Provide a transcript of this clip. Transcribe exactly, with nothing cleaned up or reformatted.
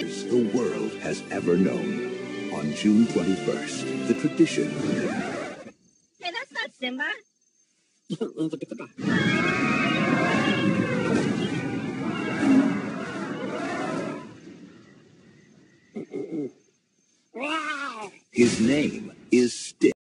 the world has ever known. On June twenty-first, the tradition. Hey, that's not Simba. Look at the back. His name is Stick.